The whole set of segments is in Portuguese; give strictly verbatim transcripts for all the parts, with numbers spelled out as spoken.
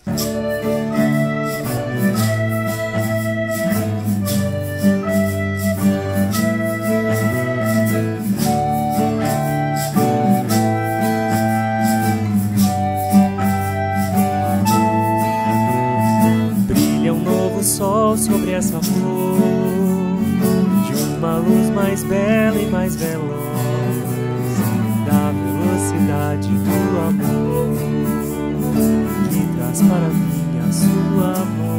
Sol sobre essa flor, de uma luz mais bela e mais veloz, da velocidade do amor, que traz para mim a sua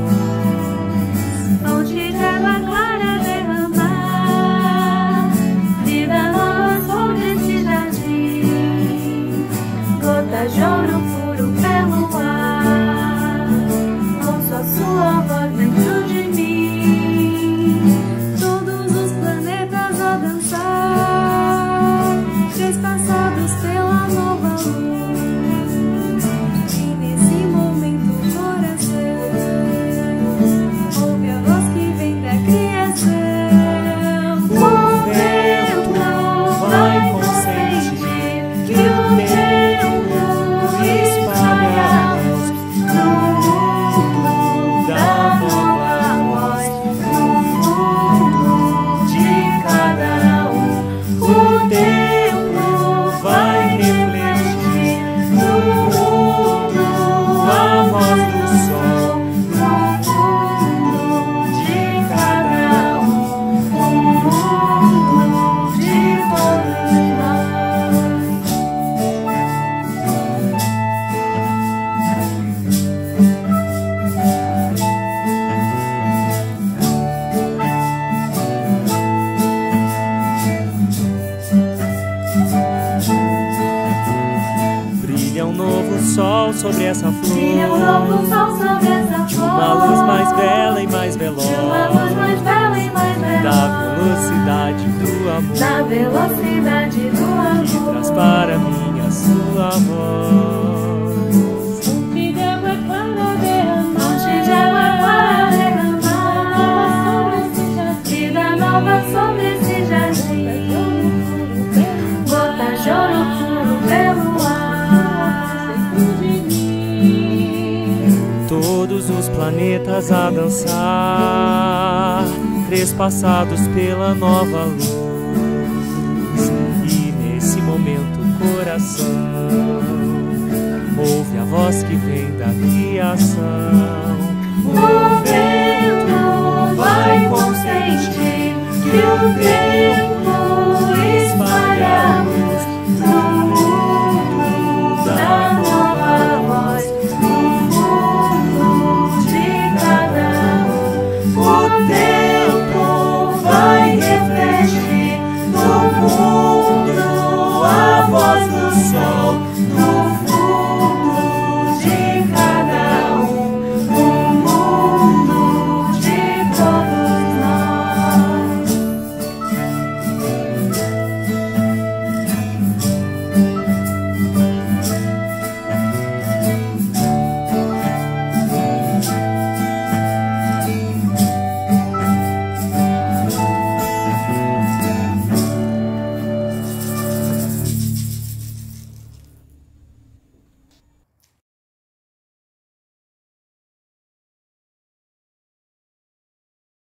voz. Onde de água clara derramar, vida nova sobre esse jardim, gotas de ouro puro pelo ar, ouço a sua voz dentro de mim, todos os planetas a dançar, trespassados pela nova luz, e nesse momento o coração ouve a voz que vem da criação. O vento vai consentir que o tempo espalha a luz no mundo da nova voz, no mundo de cada um. O tempo vai refletir no mundo a voz do sol, no mundo de cada um, o mundo de todos nós. Brilha um novo sol sobre essa Brilha um flor, novo sol sobre essa de flor, uma luz mais bela e mais veloz, de uma luz mais bela e mais veloz, da velocidade do amor, da velocidade do que amor. traz para mim a sua voz. Fonte de água clara derramar, fonte de água clara derramar, vida nova sobre esse jardim, gotas de ouro puro pelo ar, dentro de mim. Todos os planetas a dançar, trespassados pela nova luz, e nesse momento o coração ouve a voz que vem da criação. O vento vai consentir que o tempo espalha